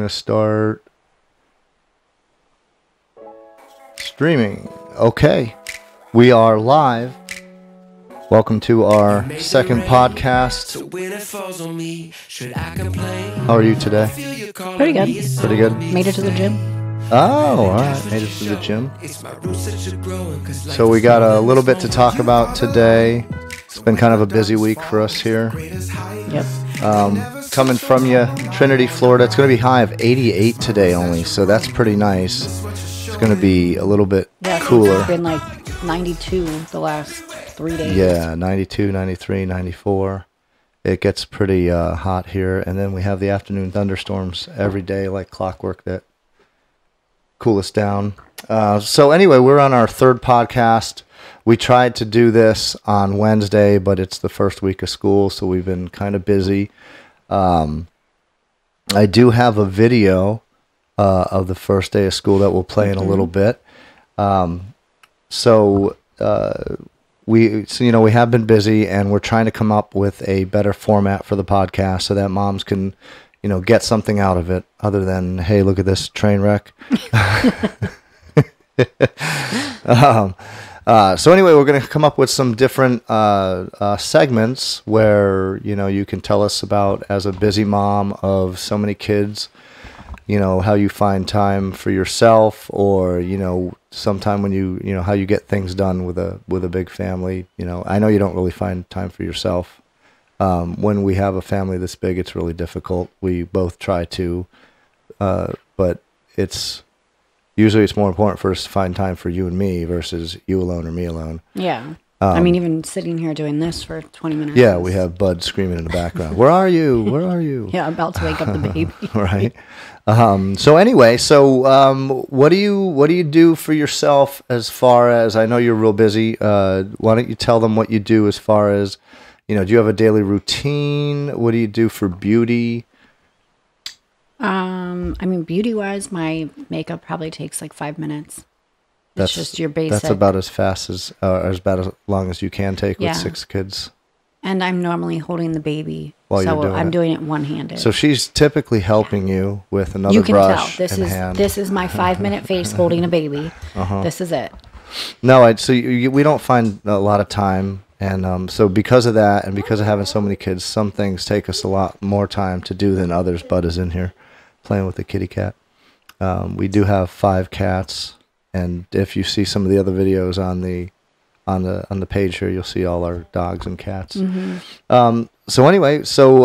going to start streaming. Okay. We are live. Welcome to our second podcast. How are you today? Pretty good. Pretty good. Made it to the gym. Oh, all right. Made it to the gym. So we got a little bit to talk about today. It's been kind of a busy week for us here. Yep. Coming from you, Trinity, Florida. It's going to be high of 88 today only, so that's pretty nice. It's going to be a little bit cooler. It's been like 92 the last 3 days. Yeah, 92, 93, 94. It gets pretty hot here, and then we have the afternoon thunderstorms every day like clockwork that cool us down. So anyway, we're on our third podcast. We tried to do this on Wednesday, but it's the first week of school, so we've been kind of busy. I do have a video of the first day of school that we'll play in a little bit. We have been busy, and we're trying to come up with a better format for the podcast so that moms can, get something out of it other than, hey, look at this train wreck. So anyway, we're going to come up with some different segments where, you can tell us about, as a busy mom of so many kids, how you find time for yourself, or, sometime when how you get things done with a big family. I know you don't really find time for yourself. When we have a family this big, it's really difficult. We both try to, but usually it's more important for us to find time for you and me versus you alone or me alone. Yeah. Even sitting here doing this for 20 minutes. Yeah, we have Bud screaming in the background. Where are you? Where are you? Yeah, about to wake up the baby. Right. So anyway, what do you do for yourself as far as, I know you're real busy. Why don't you tell them what you do as far as, do you have a daily routine? What do you do for beauty? Beauty-wise, my makeup probably takes like 5 minutes. It's just your basic. That's about as fast as long as you can take with 6 kids. And I'm normally holding the baby, while so you're doing I'm it. Doing it one-handed. So she's typically helping you with another you can brush tell. hand. This is my 5-minute face holding a baby. This is it. No, we don't find a lot of time, and so because of that, and because of having so many kids, some things take us a lot more time to do than others. Bud is in here playing with the kitty cat. We do have 5 cats, and if you see some of the other videos on the page here, you'll see all our dogs and cats. So anyway,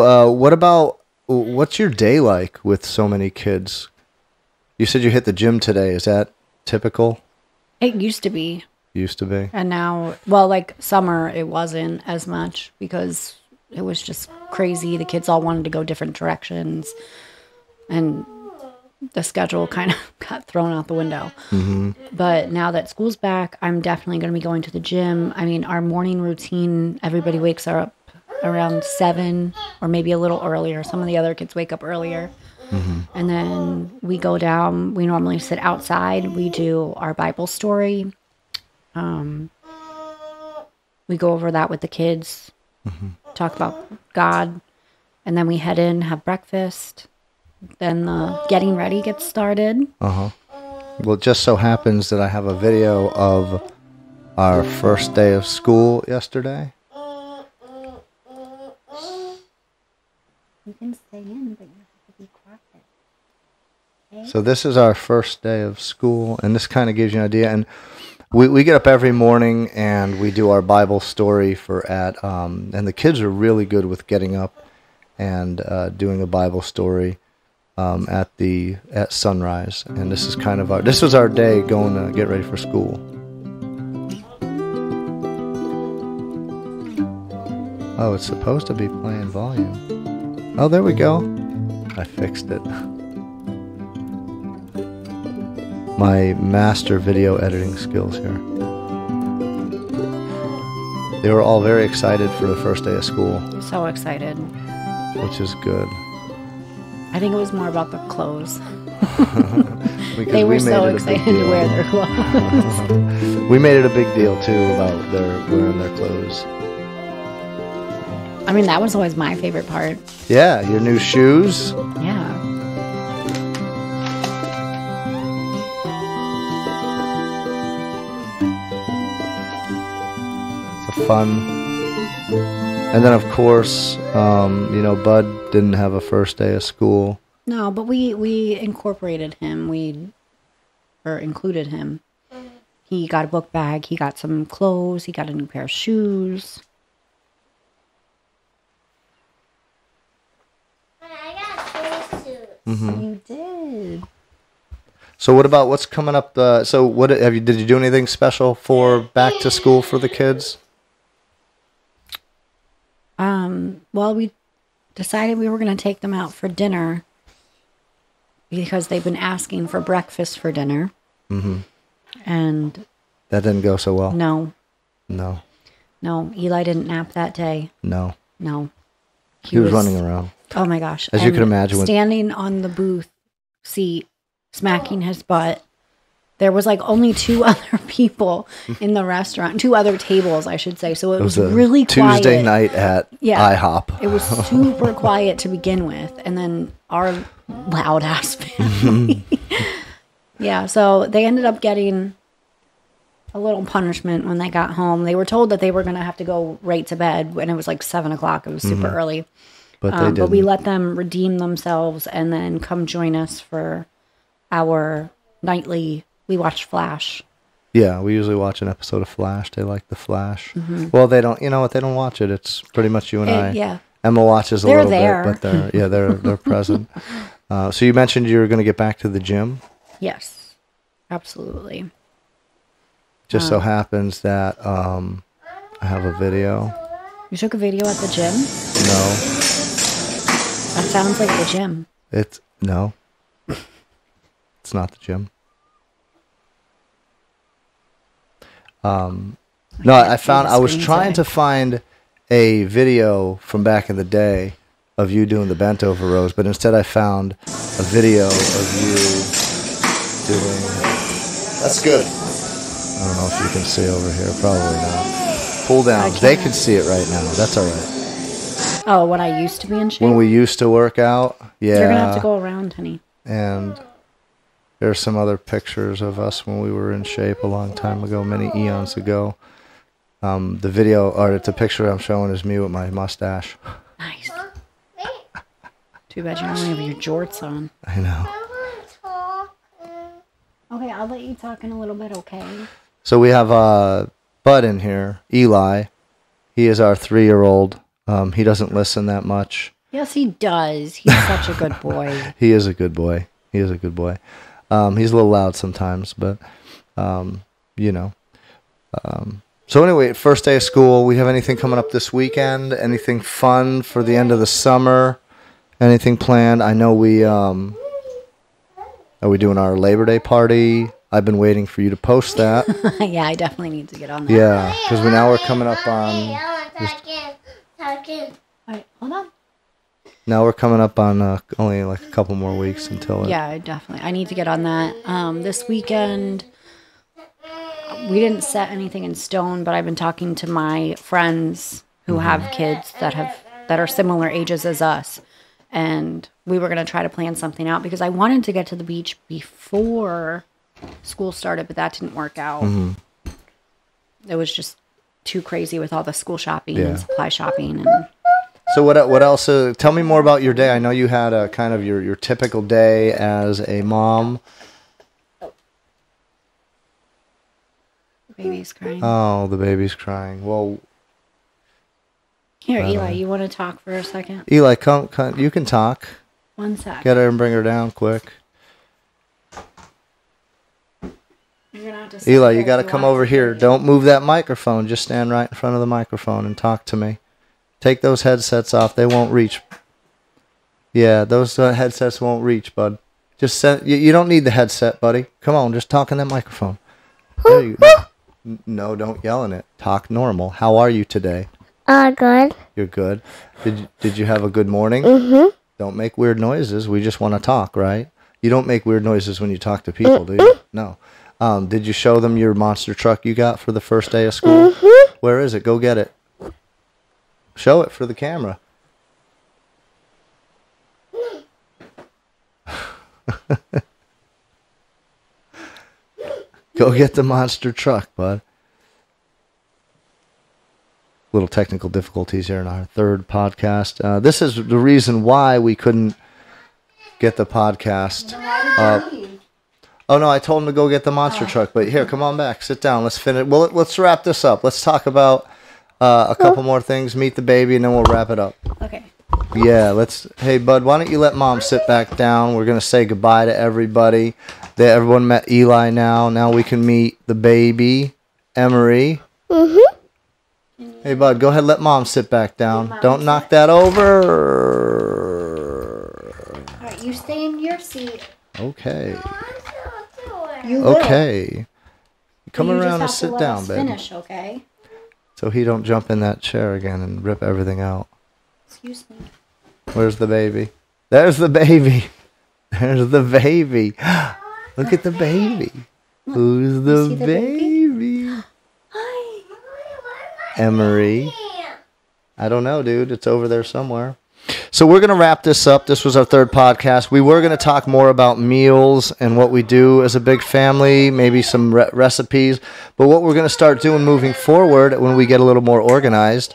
what's your day like with so many kids? You said you hit the gym today. Is that typical? It used to be. Used to be. And now, like summer, it wasn't as much because it was just crazy. The kids all wanted to go different directions, and the schedule kind of got thrown out the window. But now that school's back, I'm definitely going to be going to the gym. Our morning routine, everybody wakes up around 7 or maybe a little earlier. Some of the other kids wake up earlier. And then we go down. We normally sit outside. We do our Bible story. We go over that with the kids, talk about God, and then we head in, have breakfast. Then the getting ready gets started. Well, it just so happens that I have a video of our first day of school yesterday. You can stay in, but you have to be quiet. Okay? So this is our first day of school, and this kind of gives you an idea. And we get up every morning and we do our Bible story and the kids are really good with getting up and doing a Bible story. At sunrise, and this was our day going to get ready for school. Oh, it's supposed to be playing volume. Oh, there we go. I fixed it. My master video editing skills here. They were all very excited for the first day of school. So excited. Which is good. I think it was more about the clothes. They were so excited to wear their clothes. We made it a big deal, too, about wearing their clothes. That was always my favorite part. Yeah, your new shoes. Yeah. fun. And then, of course, you know, Bud didn't have a first day of school. No, but we incorporated him. Or included him. He got a book bag. He got some clothes. He got a new pair of shoes. I got three suits. Mm-hmm. You did. So what about what's coming up? So what did you do anything special for back to school for the kids? Well, we decided we were going to take them out for dinner because they've been asking for breakfast for dinner. Mm-hmm. And That didn't go so well. no, No. Eli didn't nap that day. No. No. He was running around. Oh my gosh. As you can imagine. Standing on the booth seat, smacking his butt. There was like only 2 other people in the restaurant, 2 other tables, I should say. So it was a really quiet. Tuesday night at IHOP. It was super quiet to begin with. And then our loud ass family. Yeah. So they ended up getting a little punishment when they got home. They were told that they were going to have to go right to bed when it was like 7 o'clock. It was super early. But they didn't. But we let them redeem themselves and then come join us for our nightly. We watched Flash. Yeah, we usually watch an episode of Flash. They like the Flash. Mm-hmm. Well, they don't. You know what? They don't watch it. It's pretty much you and I. Yeah. Emma watches a They're little there. bit, but they're present. So you mentioned you were going to get back to the gym. Yes, absolutely. Just so happens that I have a video. You took a video at the gym? No, That sounds like the gym. it's not the gym. No, I was trying to find a video from back in the day of you doing the bent over rows, but instead I found a video of you doing. That's good. I don't know if you can see over here. Probably not. Pull down. They can see it right now. That's all right. Oh, when I used to be in shape? When we used to work out, yeah. You're going to have to go around, honey. And there's some other pictures of us when we were in shape a long time ago, many eons ago. The video, or it's a picture I'm showing is me with my mustache. Nice. Too bad you only have your jorts on. I know. Okay, I'll let you talk in a little bit, okay? So we have Bud in here, Eli. He is our 3-year-old. He doesn't listen that much. Yes, he does. He's such a good boy. He is a good boy. He's a little loud sometimes, but, you know. So anyway, first day of school. We have anything coming up this weekend? Anything fun for the end of the summer? Anything planned? I know we, are we doing our Labor Day party? I've been waiting for you to post that. Yeah, I definitely need to get on that. Yeah, because we're coming up on... All right, hold on. Now we're coming up on only like a couple more weeks until it. Yeah, definitely. I need to get on that. This weekend, we didn't set anything in stone, but I've been talking to my friends who have kids that are similar ages as us, and we were going to try to plan something out because I wanted to get to the beach before school started, but that didn't work out. Mm-hmm. It was just too crazy with all the school shopping and supply shopping and. So what else? Tell me more about your day. I know you had a kind of your typical day as a mom. The baby's crying. Oh, the baby's crying. Well, here, Eli, you want to talk for a second? Eli, come, you can talk. 1 sec. Get her and bring her down quick. You're gonna have to Eli, you got to come over here. Don't move that microphone. Just stand right in front of the microphone and talk to me. Take those headsets off. They won't reach. Yeah, those headsets won't reach, bud. Just you don't need the headset, buddy. Come on, just talk in that microphone. There you go. No, don't yell in it. Talk normal. How are you today? Good. You're good. Did you have a good morning? Mm-hmm. Don't make weird noises. We just want to talk, right? You don't make weird noises when you talk to people, do you? No. Did you show them your monster truck you got for the first day of school? Mm-hmm. Where is it? Go get it. Show it for the camera. Go get the monster truck, bud. little technical difficulties here in our third podcast. This is the reason why we couldn't get the podcast up. Oh no, I told him to go get the monster truck. But here, come on back, sit down. Let's finish. Well, let's wrap this up. Let's talk about a couple more things. Meet the baby, and then we'll wrap it up. Okay. Yeah, let's. Hey, bud, why don't you let Mom sit back down? We're gonna say goodbye to everybody. Everyone met Eli now. Now we can meet the baby, Emery. Hey, bud, go ahead. Let Mom sit back down. Don't knock that over. All right, you stay in your seat. Okay. You Okay. Come You around and just have to sit let down, us baby. Finish, okay? So he don't jump in that chair again and rip everything out. Excuse me. Where's the baby? There's the baby. There's the baby. Look at the baby. Who's the see the baby? Hi. Emery. I don't know, dude. It's over there somewhere. So we're going to wrap this up. This was our third podcast. We were going to talk more about meals and what we do as a big family, maybe some recipes. But what we're going to start doing moving forward when we get a little more organized.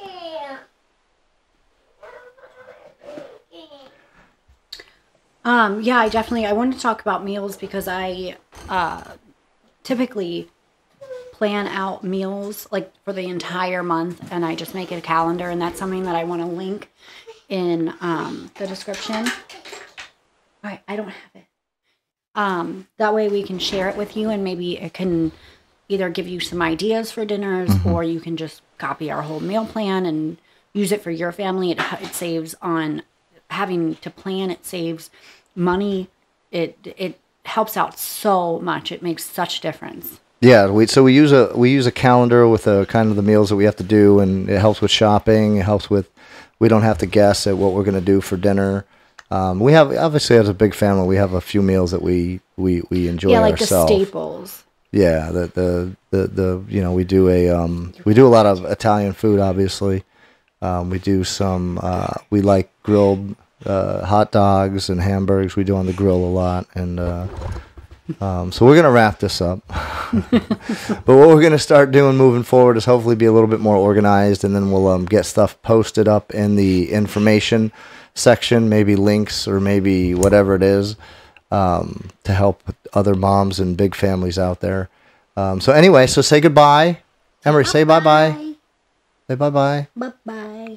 Yeah, I wanted to talk about meals because I typically plan out meals like for the entire month, and I just make it a calendar, and that's something that I want to link in the description. All right, I don't have it. That way we can share it with you, and maybe it can either give you some ideas for dinners, or you can just copy our whole meal plan and use it for your family. It saves on having to plan. It saves money. It helps out so much. It makes such a difference. Yeah, we use a calendar with a kind of the meals that we have to do, and it helps with shopping. It helps with we don't have to guess at what we're going to do for dinner. We have obviously as a big family, we have a few meals that we enjoy. Yeah, like ourselves. the staples. Yeah, the we do a lot of Italian food. Obviously, we do some. We like grilled hot dogs and hamburgers. We do on the grill a lot, and so we're gonna wrap this up. But what we're gonna start doing moving forward is hopefully be a little bit more organized, and then we'll get stuff posted up in the information section, maybe links or maybe whatever it is, to help other moms and big families out there. So anyway, so say goodbye. Emery, say bye-bye. Say bye-bye. Bye-bye.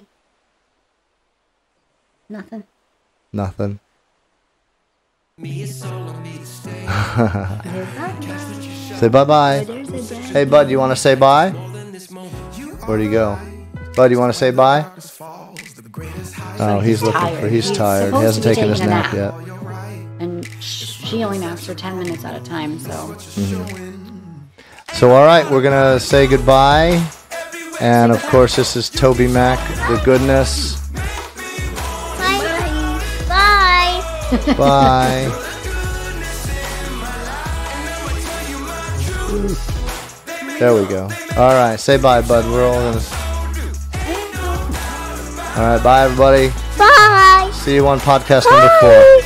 Nothing. Nothing. Say bye-bye. Hey, bud, you want to say bye? Where do you go? Bud, you want to say bye? Oh, he's looking for... He's tired. He hasn't taken his nap yet. And she only naps for 10 minutes at a time, so... So, all right, we're going to say goodbye. And, of course, this is Toby Mac, the goodness. Bye. Bye. There we go. All right, say bye, bud. We're all gonna... All right, bye, everybody. Bye. See you on podcast number 4.